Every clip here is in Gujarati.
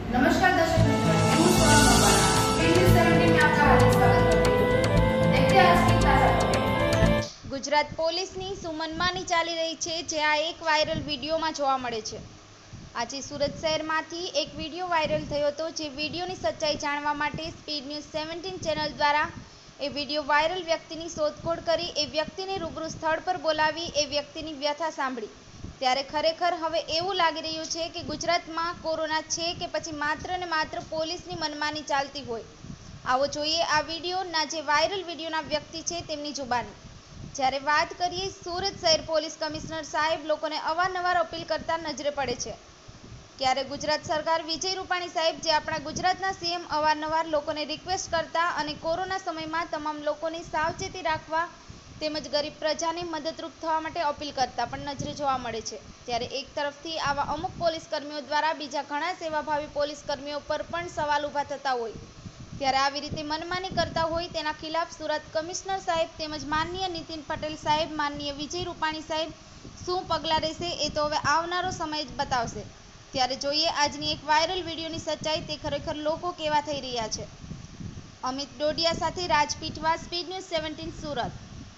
नमस्कार दर्शक मित्रों, હું સોનમ મકવાણા સ્પીડ ન્યૂઝ 17 में आपका हार्दिक स्वागत करती हूँ। देखते हैं आज की ताजा खबरें। ગુજરાત પોલીસની સુમનમાની ચાલી રહી છે, જે આ એક વાયરલ વિડીયોમાં જોવા મળે છે। આજે સુરત શહેરમાંથી એક વિડીયો વાયરલ થયો હતો, જે વિડીયોની સચ્ચાઈ જાણવા માટે સ્પીડ ન્યૂઝ 17 ચેનલ દ્વારા એ વિડીયો વાયરલ વ્યક્તિની શોધખોળ કરી એ વ્યક્તિને રૂબરૂ સ્થળ પર બોલાવી એ વ્યક્તિની વ્યથા સાંભળી। ત્યારે ખરેખર હવે એવું લાગી રહ્યું છે કે ગુજરાતમાં કોરોના છે કે પછી માત્ર ને માત્ર પોલીસની મનમાની ચાલતી હોય। આવો જોઈએ આ વિડીયોના જે વાયરલ વિડીયોના વ્યક્તિ છે તેમની જુબાની। જ્યારે વાત કરીએ સુરત શહેર પોલીસ કમિશનર સાહેબ લોકોને અવારનવાર અપીલ કરતા નજરે પડે છે। ત્યારે ગુજરાત સરકાર વિજય રૂપાણી સાહેબ, જે આપણા ગુજરાતના સીએમ, અવારનવાર લોકોને રિક્વેસ્ટ કરતા અને કોરોના સમયમાં તમામ લોકોની સાવચેતી રાખવા તેમજ ગરીબ પ્રજાને મદદરૂપ થવા માટે અપીલ કરતા પણ નજરે જોવા મળે છે। ત્યારે એક તરફથી આવા અમુક પોલીસ કર્મીઓ દ્વારા બીજા ઘણા સેવાભાવી પોલીસ કર્મીઓ પર પણ સવાલ ઊભા થતા હોય, ત્યારે આવી રીતે મનમાની કરતા હોય તેના ખિલાફ સુરત કમિશનર સાહેબ તેમજ માનનીય નીતિન પટેલ સાહેબ, માનનીય વિજય રૂપાણી સાહેબ શું પગલાં લેશે એ તો હવે આવનારો સમય જ બતાવશે। ત્યારે જોઈએ આજની એક વાયરલ વિડીયોની સચ્ચાઈ, તે ખરેખર લોકો કેવા થઈ રહ્યા છે। અમિત ડોડિયા સાથે રાજ પીઠવા, સ્પીડ ન્યૂઝ 17 સુરત।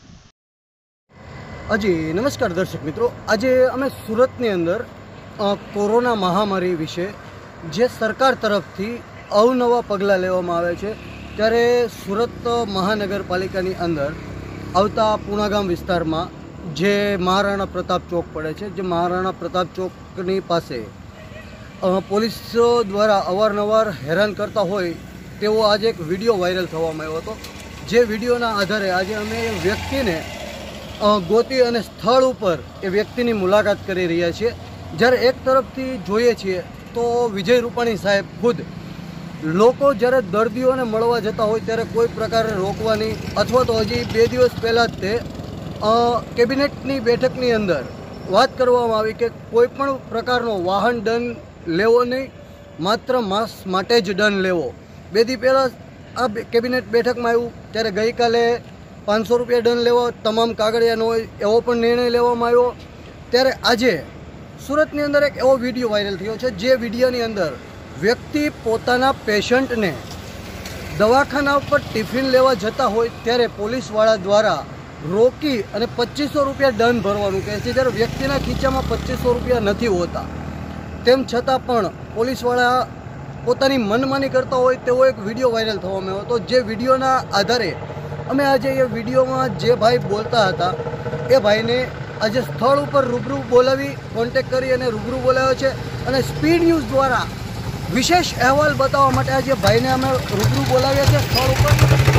જી નમસ્કાર દર્શક મિત્રો, આજે અમે સુરતની અંદર કોરોના મહામારી વિશે જે સરકાર તરફથી અવનવા પગલાં લેવામાં આવે છે, ત્યારે સુરત મહાનગરપાલિકાની અંદર આવતા પૂણાગામ વિસ્તારમાં જે મહારાણા પ્રતાપ ચોક પડે છે, જે મહારાણા પ્રતાપ ચોકની પાસે પોલીસ દ્વારા અવારનવાર હેરાન કરતા હોય તેવો આજે એક વિડીયો વાયરલ થવામાં આવ્યો હતો। જે વિડીયોના આધારે આજે અમે એ વ્યક્તિને ગોતી અને સ્થળ ઉપર એ વ્યક્તિની મુલાકાત કરી રહ્યા છીએ। જ્યારે એક તરફથી જોઈએ છીએ તો વિજય રૂપાણી સાહેબ ખુદ લોકો જ્યારે દર્દીઓને મળવા જતા હોય ત્યારે કોઈ પ્રકારે રોકવાની અથવા તો હજી 2 દિવસ પહેલાં જ તે કેબિનેટની બેઠકની અંદર વાત કરવામાં આવી કે કોઈ પણ પ્રકારનો વાહન દંડ લેવો નહીં, માત્ર માસ્ક માટે જ દંડ લેવો। 2 દી પહેલાં આ કેબિનેટ બેઠકમાં આવ્યું, ત્યારે ગઈકાલે 500 રૂપિયા દંડ લેવો, તમામ કાગળિયા ન હોય એવો પણ નિર્ણય લેવામાં આવ્યો। ત્યારે આજે સુરતની અંદર એક એવો વિડીયો વાયરલ થયો છે, જે વિડીયોની અંદર વ્યક્તિ પોતાના પેશન્ટને દવાખાના ઉપર ટિફિન લેવા જતા હોય ત્યારે પોલીસવાળા દ્વારા રોકી અને 2500 રૂપિયા દંડ ભરવાનું કહે છે, જ્યારે વ્યક્તિના ખીચામાં 2500 રૂપિયા નથી હોતા। તેમ છતાં પણ પોલીસવાળા પોતાની મનમાની કરતા હોય તેવો એક વિડીયો વાયરલ થવામાં આવ્યો હતો। જે વિડીયોના આધારે અમે આજે એ વિડીયોમાં જે ભાઈ બોલતા હતા એ ભાઈને આજે સ્થળ ઉપર રૂબરૂ બોલાવી કોન્ટેક્ટ કરી અને રૂબરૂ બોલાવ્યો છે, અને સ્પીડ ન્યૂઝ દ્વારા વિશેષ અહેવાલ બતાવવા માટે આજે ભાઈને અમે રૂબરૂ બોલાવ્યા છે સ્થળ ઉપર।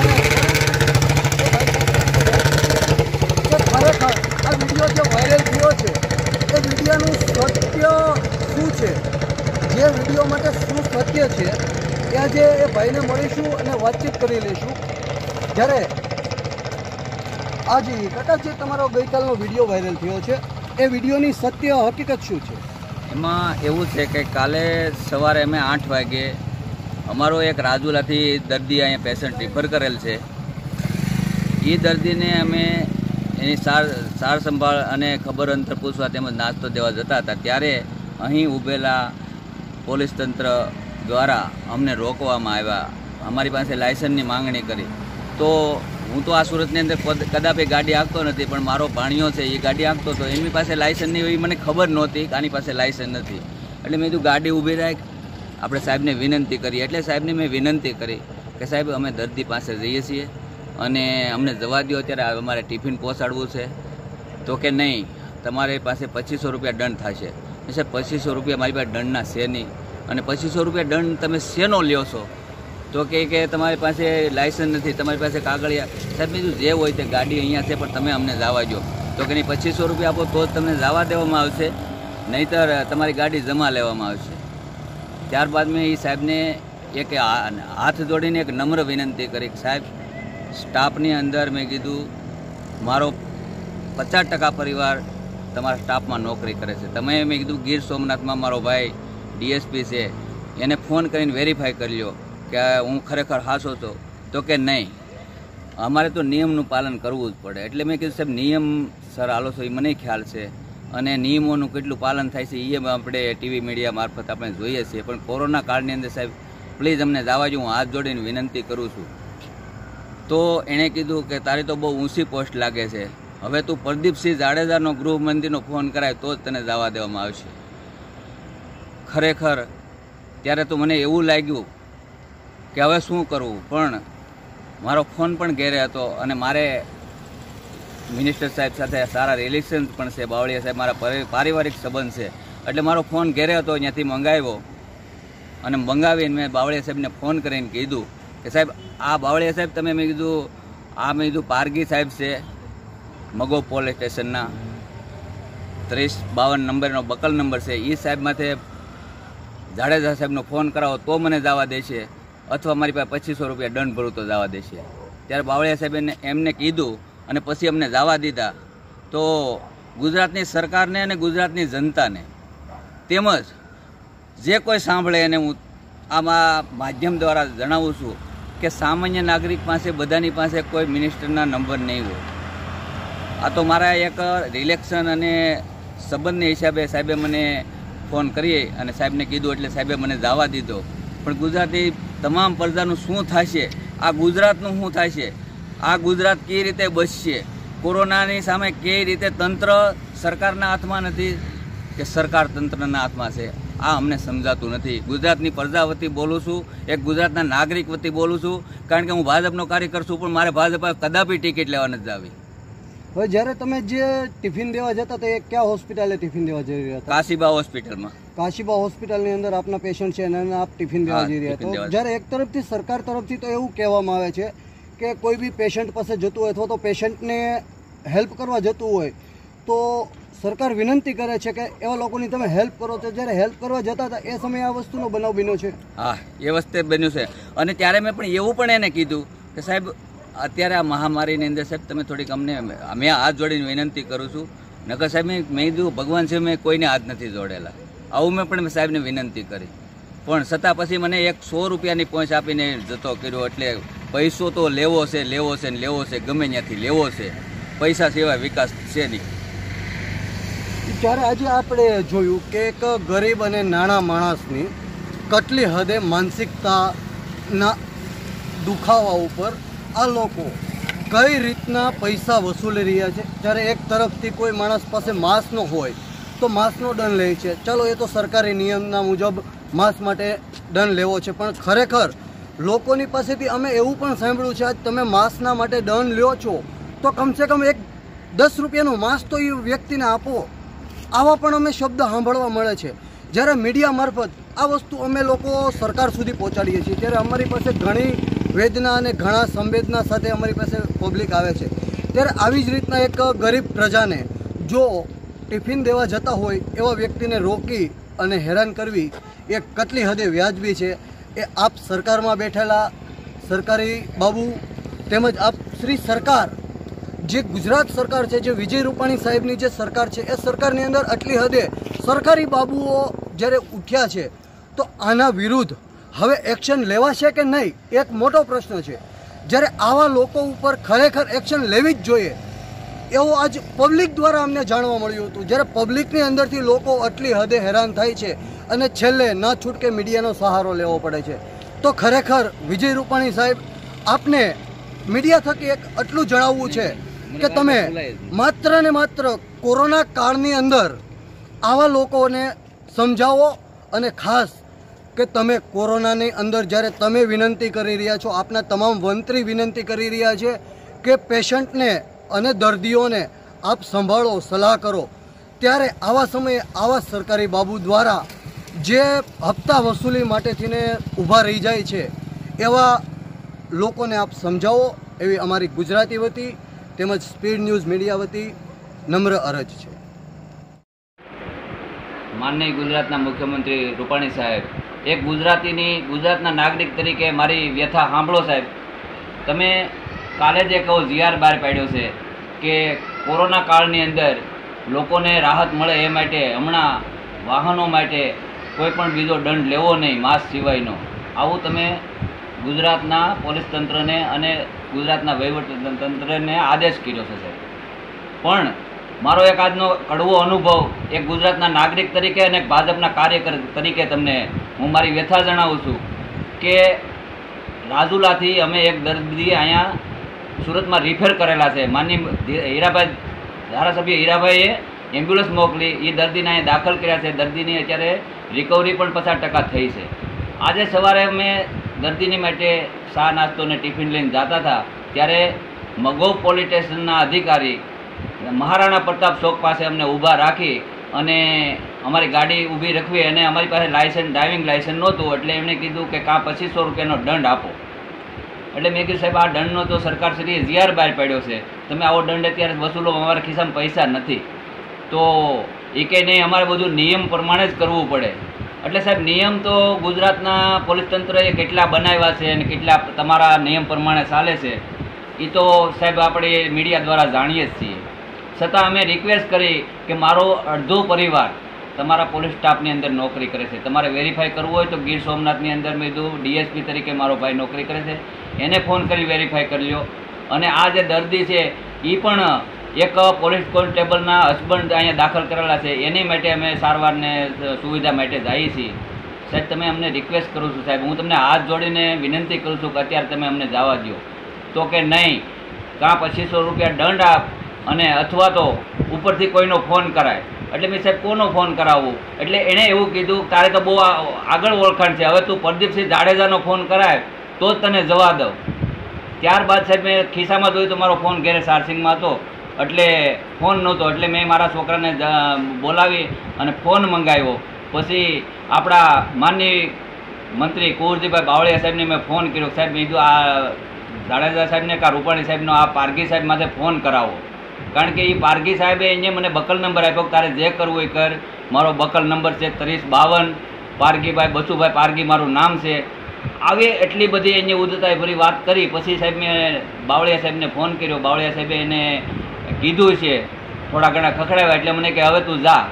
ખરેખર આ વિડીયો જે વાયરલ થયો છે એ વિડીયોનું સત્ય શું છે, જે વિડીયો માટે શું સત્ય છે એ આજે એ ભાઈને મળીશું અને વાતચીત કરી લઈશું। જ્યારે આજે કદાચ જે તમારો ગઈકાલનો વિડીયો વાયરલ થયો છે એ વિડીયોની સત્ય હકીકત શું છે? એમાં એવું છે કે કાલે સવારે અમે 8 વાગે અમારો એક રાજુલાથી દર્દી અહીંયા પેશન્ટ રિફર કરેલ છે। એ દર્દીને અમે એની સાર સંભાળ અને ખબર અંતર પૂછવા તેમજ નાસ્તો દેવા જતા હતા, ત્યારે અહીં ઊભેલા પોલીસ તંત્ર દ્વારા અમને રોકવામાં આવ્યા। અમારી પાસે લાયસન્સની માંગણી કરી, તો હું તો આ સુરતની અંદર કદાપી ગાડી આંકતો નથી, પણ મારો ભાણિયો છે એ ગાડી આંકતો હતો, એમની પાસે લાયસન્સની એવી મને ખબર નહોતી કે આની પાસે લાયસન્સ નથી। એટલે મેં કીધું ગાડી ઊભી રાખ, આપણે સાહેબને વિનંતી કરી। એટલે સાહેબને મેં વિનંતી કરી કે સાહેબ અમે દર્દી પાસે જઈએ છીએ અને અમને જવા દો, ત્યારે અમારે ટિફિન પહોંચાડવું છે। તો કે નહીં, તમારી પાસે 2500 રૂપિયા દંડ થશે। સાહેબ 2500 રૂપિયા મારી પાસે દંડના છે નહીં, અને 2500 રૂપિયા દંડ તમે શેનો લ્યો છો? તો કે તમારી પાસે લાયસન્સ નથી, તમારી પાસે કાગળિયા। સાહેબ બીજું જે હોય તે ગાડી અહીંયા છે, પણ તમે અમને જવા દો। તો કે નહીં, 2500 રૂપિયા આપો તો જ તમને જવા દેવામાં આવશે, નહીંતર તમારી ગાડી જમા લેવામાં આવશે। ત્યારબાદ મેં એ સાહેબને એક હાથ જોડીને એક નમ્ર વિનંતી કરી કે સાહેબ, સ્ટાફની અંદર મેં કીધું મારો 50% પરિવાર તમારા સ્ટાફમાં નોકરી કરે છે, તમે મેં કીધું ગીર સોમનાથમાં મારો ભાઈ ડીએસપી છે, એને ફોન કરીને વેરીફાઈ કરી લો કે હું ખરેખર હાસો હતો। તો કે નહીં, અમારે તો નિયમનું પાલન કરવું જ પડે। એટલે મેં કીધું સાહેબ નિયમ સર હાલો છો એ મને ખ્યાલ છે, અને નિયમોનું કેટલું પાલન થાય છે એ આપણે ટીવી મીડિયા મારફત આપણે જોઈએ છીએ. પણ કોરોના કાળની અંદર સાહેબ પ્લીઝ અમને જવા જો, હું હાથ જોડીને વિનંતી કરું છું. તો એણે કીધું કે તારી તો બહુ ઊંચી પોસ્ટ લાગે છે, હવે તું પ્રદીપસિંહ જાડેજાનો ગૃહમંત્રીનો ફોન કરાય તો જ તને જવા દેવામાં આવશે. ખરેખર ત્યારે તો મને એવું લાગ્યું કે હવે શું કરવું, પણ મારો ફોન પણ ઘેરે હતો અને મારે મિનિસ્ટર સાહેબ સાથે સારા રિલેશન પણ છે. બાવળિયા સાહેબ મારા પારિવારિક સંબંધ છે, એટલે મારો ફોન ઘેરે હતો, ત્યાંથી મંગાવ્યો અને મંગાવીને મેં બાવળિયા સાહેબને ફોન કરીને કીધું કે સાહેબ આ બાવળિયા સાહેબ તમે, મેં કીધું પારગી સાહેબ છે મગો પોલીસ સ્ટેશનના 3052 નંબરનો બકલ નંબર છે, એ સાહેબ માથે જાડેજા સાહેબનો ફોન કરાવો તો મને જવા દેશે, અથવા મારી પાસે 2500 રૂપિયા દંડ ભરું તો જવા દેશે. ત્યારે બાવળિયા સાહેબે એમને કીધું અને પછી અમને જવા દીધા. તો ગુજરાતની સરકારને અને ગુજરાતની જનતાને તેમજ જે કોઈ સાંભળે એને હું આમાં માધ્યમ દ્વારા જણાવું છું કે સામાન્ય નાગરિક પાસે બધાની પાસે કોઈ મિનિસ્ટરના નંબર નહીં હોય. આ તો મારા એક રિલેક્શન અને સંબંધના હિસાબે સાહેબે મને ફોન કરી અને સાહેબને કીધું એટલે સાહેબે મને જવા દીધો. પણ ગુજરાતી તમામ પ્રજાનું શું થશે, આ ગુજરાતનું શું થશે, આ ગુજરાત કઈ રીતે બચશે, કોરોનાની સામે કઈ રીતે તંત્ર સરકારના હાથમાં નથી કે સરકાર તંત્રના હાથમાં છે, આ અમને સમજાતું નથી. ગુજરાતની પ્રજા વતી બોલું છું, એક ગુજરાતના નાગરિક વતી બોલું છું, કારણ કે હું ભાજપનો કાર્યકર છું, પણ મારે ભાજપ કદાપી ટિકિટ લેવા નથી આવી. હવે જ્યારે તમે જે ટિફિન દેવા જતા હતા એ કયા હોસ્પિટલે ટિફિન દેવા જઈ રહ્યા હતા? કાશીબા હોસ્પિટલમાં. કાશીબા હોસ્પિટલની અંદર આપના પેશન્ટ છે અને આપ ટિફિન દેવા જઈ રહ્યા. તો જ્યારે એક તરફથી સરકાર તરફથી તો એવું કહેવામાં આવે છે કે કોઈ બી પેશન્ટ પાસે જતું હોય અથવા તો પેશન્ટને હેલ્પ કરવા જતું હોય તો સરકાર વિનંતી કરે છે કે એવા લોકોની તમે હેલ્પ કરો. તો જ્યારે હેલ્પ કરવા જતા હતા એ સમયે આ વસ્તુનો બનાવ બન્યો છે? હા, એ વસ્તુ બન્યું છે. અને ત્યારે મેં પણ એવું પણ એને કીધું કે સાહેબ અત્યારે આ મહામારીની અંદર સાહેબ તમે થોડીક અમને, મેં હાથ જોડીને વિનંતી કરું છું. નકર સાહેબ મેં કીધું ભગવાન છે, મેં કોઈને હાથ નથી જોડેલા, આવું મેં પણ સાહેબને વિનંતી કરી. પણ છતાં પછી મને એક 100 રૂપિયાની પહોંચ આપીને જતો કર્યો. એટલે પૈસો તો લેવો છે ને લેવો છે, ગમે ત્યાંથી લેવો છે, પૈસા સિવાય વિકાસ છે નહીં. ત્યારે આજે આપણે જોયું કે એક ગરીબ અને નાના માણસની કેટલી હદે માનસિકતાના દુખાવા ઉપર આ લોકો કઈ રીતના પૈસા વસૂલી રહ્યા છે. જ્યારે એક તરફથી કોઈ માણસ પાસે માસ્ક ન હોય તો માસ્કનો દંડ લે છે. ચલો એ તો સરકારી નિયમના મુજબ માસ્ક માટે દંડ લેવો છે, પણ ખરેખર લોકોની પાસેથી અમે એવું પણ સાંભળ્યું છે આજ તમે માસ્કના માટે દંડ લ્યો છો તો કમસે કમ એક 10 રૂપિયાનું માસ્ક તો એ વ્યક્તિને આપો. આવા પણ અમે શબ્દ સાંભળવા મળે છે. જ્યારે મીડિયા મારફત આ વસ્તુ અમે લોકો સરકાર સુધી પહોંચાડીએ છીએ ત્યારે અમારી પાસે ઘણી વેદના અને ઘણા સંવેદના સાથે અમારી પાસે પબ્લિક આવે છે. ત્યારે આવી જ રીતના એક ગરીબ પ્રજાને જો ટિફિન દેવા જતા હોય એવા વ્યક્તિને રોકી અને હેરાન કરવી એ કેટલી હદે વ્યાજબી છે એ આપ સરકારમાં બેઠેલા સરકારી બાબુ તેમજ આપ શ્રી સરકાર જે ગુજરાત સરકાર છે, જે વિજય રૂપાણી સાહેબની જે સરકાર છે, એ સરકારની અંદર આટલી હદે સરકારી બાબુઓ જ્યારે ઉઠ્યા છે તો આના વિરુદ્ધ હવે એક્શન લેવાશે કે નહીં એક મોટો પ્રશ્ન છે. જ્યારે આવા લોકો ઉપર ખરેખર એક્શન લેવી જ જોઈએ એવું આજ પબ્લિક દ્વારા અમને જાણવા મળ્યું હતું. જ્યારે પબ્લિકની અંદરથી લોકો આટલી હદે હેરાન થાય છે અને છેલ્લે ન છૂટકે મીડિયાનો સહારો લેવો પડે છે તો ખરેખર વિજય રૂપાણી સાહેબ આપને મીડિયા થકી એક આટલું જણાવવું છે કે તમે માત્ર ને માત્ર કોરોના કાળની અંદર આવા લોકોને સમજાવો અને ખાસ કે તમે કોરોનાની અંદર જ્યારે તમે વિનંતી કરી રહ્યા છો, આપના તમામ મંત્રી વિનંતી કરી રહ્યા છે કે પેશન્ટને અને દર્દીઓને આપ સંભાળો, સલાહ કરો, ત્યારે આવા સમયે આવા સરકારી બાબુ દ્વારા જે હપ્તા વસૂલી માટેથીને ઊભા રહી જાય છે એવા લોકોને આપ સમજાવો એવી અમારી ગુજરાતી વતી તેમજ સ્પીડ ન્યૂઝ મીડિયા વતી નમ્ર અરજ છે. માનનીય ગુજરાતના મુખ્યમંત્રી રૂપાણી સાહેબ, એક ગુજરાતના નાગરિક તરીકે મારી વ્યથા સાંભળો સાહેબ. તમે કાલે જે કહો જીઆર બહાર પાડ્યો છે કે કોરોના કાળની અંદર લોકોને રાહત મળે એ માટે હમણાં વાહનો માટે કોઈ પણ બીજો દંડ લેવો નહીં માસ્ક સિવાયનો, આવું તમે ગુજરાતના પોલીસ તંત્રને અને ગુજરાતના વહીવટી તંત્રને આદેશ કર્યો છે સાહેબ. પણ મારો એક આજનો કડવો અનુભવ એક ગુજરાતના નાગરિક તરીકે અને એક ભાજપના કાર્યકર તરીકે તમને હું મારી વ્યથા જણાવું છું કે રાજુલાથી અમે એક દર્દી અહીંયા સુરતમાં રિફેર કરેલા છે. માનની હીરાભાઈ ધારાસભ્ય હીરાભાઈએ એમ્બ્યુલન્સ મોકલી, એ દર્દીને અહીંયા દાખલ કર્યા છે. દર્દીની અત્યારે રિકવરી પણ 50% થઈ છે. આજે સવારે અમે દર્દીની માટે ચા નાસ્તો અને ટિફિન લઈને જતા હતા ત્યારે મગોવ પોલીસ સ્ટેશનના અધિકારી મહારાણા પ્રતાપ ચોક પાસે અમને ઊભા રાખી અને અમારી ગાડી ઊભી રાખવી અને અમારી પાસે લાયસન્સ ડ્રાઇવિંગ લાયસન્સ નહોતું એટલે એમણે કીધું કે કાં 2500 રૂપિયાનો દંડ આપો. એટલે મેં કીધું સાહેબ આ દંડનો તો સરકારશ્રીએ જીઆર બહાર પાડ્યો છે, તમે આવો દંડ અત્યારે વસૂલો, અમારા ખિસ્સામાં પૈસા નથી. તો એ કંઈ નહીં, અમારે બધું નિયમ પ્રમાણે જ કરવું પડે. એટલે સાહેબ નિયમ તો ગુજરાતના પોલીસ તંત્રએ કેટલા બનાવ્યા છે અને કેટલા તમારા નિયમ પ્રમાણે ચાલે છે એ તો સાહેબ આપણે મીડિયા દ્વારા જાણીએ જ છીએ. છતાં અમે રિક્વેસ્ટ કરી કે મારો અડધો પરિવાર તમારા પોલીસ સ્ટાફની અંદર નોકરી કરે છે, તમારે વેરીફાઈ કરવું હોય તો ગીર સોમનાથની અંદર મેં કીધું ડીએસપી તરીકે મારો ભાઈ નોકરી કરે છે, એને ફોન કરી વેરીફાઈ કરી લો. અને આ જે દર્દી છે એ પણ એક પોલીસ કોન્સ્ટેબલના હસબન્ડ અહીંયા દાખલ કરેલા છે, એની માટે અમે સારવારને સુવિધા માટે જઈએ છીએ. સાહેબ તમે અમને રિક્વેસ્ટ કરું છું સાહેબ, હું તમને હાથ જોડીને વિનંતી કરું છું કે અત્યારે તમે અમને જવા દો. તો કે નહીં, કાં 2500 રૂપિયા દંડ આપ અને અથવા તો ઉપરથી કોઈનો ફોન કરાય. એટલે મેં સાહેબ કોનો ફોન કરાવવું? એટલે એણે એવું કીધું તારે તો બહુ આગળ ઓળખાણ છે, હવે તું પ્રદીપસિંહ જાડેજાનો ફોન કરાય તો જ તને જવા દઉં. ત્યારબાદ સાહેબ મેં ખિસ્સામાં જોયું તો મારો ફોન ઘેરે ચાર્જિંગમાં હતો એટલે ફોન નહોતો. એટલે મેં મારા છોકરાને બોલાવી અને ફોન મંગાવ્યો. પછી આપણા માનની મંત્રી કુંવરજીભાઈ બાવળિયા સાહેબને મેં ફોન કર્યો, સાહેબ મેં કીધું આ જાડેજા સાહેબને કાં રૂપાણી સાહેબનો આ પારગી સાહેબ માથે ફોન કરાવો. કારણ કે એ પારગી સાહેબે અહીંયા મને બકલ નંબર આપ્યો, તારે જે કરવું એ કર. મારો બકલ નંબર છે 3052, પારગીભાઈ બચુભાઈ પારગી મારું નામ છે. આવી એટલી બધી એની ઉદ્ધતાઈ ભરી વાત કરી. પછી સાહેબ મેં બાવળિયા સાહેબને ફોન કર્યો, બાવળિયા સાહેબે એને કીધું છે, થોડા ઘણા ખખડાવ્યા એટલે મને કે હવે તું જા.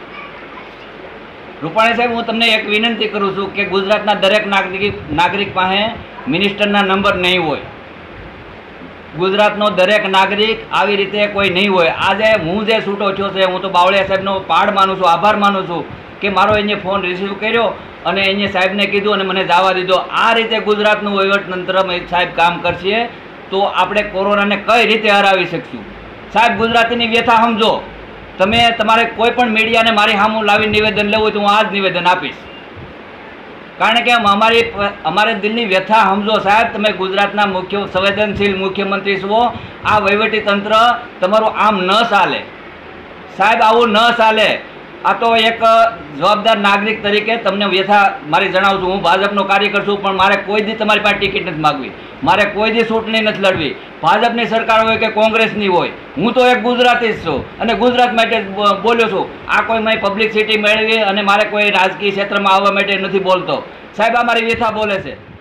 રૂપાણી સાહેબ હું તમને એક વિનંતી કરું છું કે ગુજરાતના દરેક નાગરિક પાસે મિનિસ્ટરના નંબર નહીં હોય. ગુજરાતનો દરેક નાગરિક આવી રીતે કોઈ નહીં હોય. આજે હું જે છૂટો થયો છે હું તો બાવળિયા સાહેબનો પાડ માનું છું, આભાર માનું છું કે મારો એને ફોન રિસીવ કર્યો અને એને સાહેબને કીધું અને મને જવા દીધો. આ રીતે ગુજરાતનું વહીવટતંત્ર સાહેબ કામ કરશે તો આપણે કોરોનાને કઈ રીતે હરાવી શકશું? સાહેબ ગુજરાતીની વ્યથા સમજો. તમે તમારે કોઈ પણ મીડિયાને મારી સામું લાવી નિવેદન લેવું હોય તો હું આ જ નિવેદન આપીશ. કારણ કે અમારે દિલની વ્યથા સમજો સાહેબ. તમે ગુજરાતના સંવેદનશીલ મુખ્યમંત્રી છો, આ વહીવટી તંત્ર તમારું આમ ન ચાલે સાહેબ, આવું ન ચાલે. આ તો એક જવાબદાર નાગરિક તરીકે તમને વ્યથા મારી જણાવું છું. હું ભાજપનો કાર્યકર છું પણ મારે કોઈ દી તમારી પાસે ટિકિટ નથી માગવી, મારે કોઈ દી ચૂંટણી નથી લડવી. ભાજપની સરકાર હોય કે કોંગ્રેસની હોય, હું તો એક ગુજરાતી જ છું અને ગુજરાત માટે બોલ્યો છું. આ કોઈ મેં પબ્લિસિટી મેળવી અને મારે કોઈ રાજકીય ક્ષેત્રમાં આવવા માટે નથી બોલતો સાહેબ. આ મારી વ્યથા બોલે છે.